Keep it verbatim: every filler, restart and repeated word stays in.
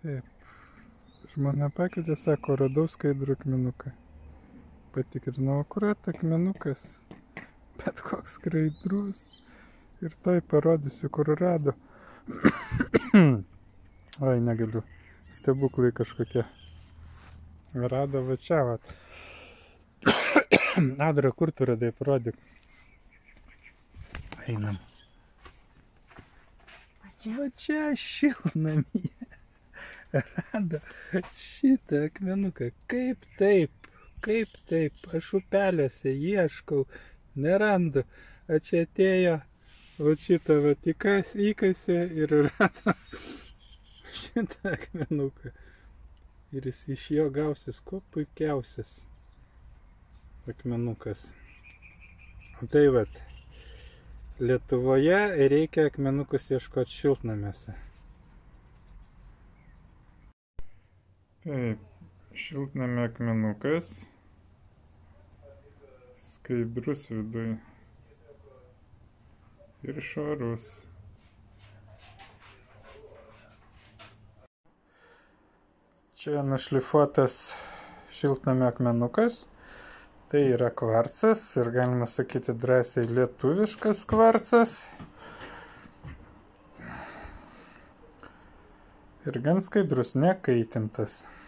Taip. Žmona pakvietė, sako, radau skaidrų akmenuką. Patikrinau, akurat akmenukas. Bet koks skaidrus. Ir toj parodysiu, kur rado. Oi, negaliu. Stebuklai kažkokie. Rado va čia, va. Adra, kur tu radai, parodyk. Einam. Va čia šiltnamyje. Rado šitą akmenuką. Kaip taip? Kaip taip? Aš upeliuose ieškau, nerandu. O čia atėjo, va šitą va įkasė ir rado šitą akmenuką. Ir jis iš jo gausis kuo puikiausias akmenukas. Tai vat, Lietuvoje reikia akmenukus ieškoti šiltnamiuose. Taip, šiltnamio akmenukas. Skaidrus viduj. Ir švarus. Čia nušlifuotas šiltnamio akmenukas. Tai yra kvarcas ir galima sakyti drąsiai lietuviškas kvarcas. Ir gan skaidrus, nekaitintas.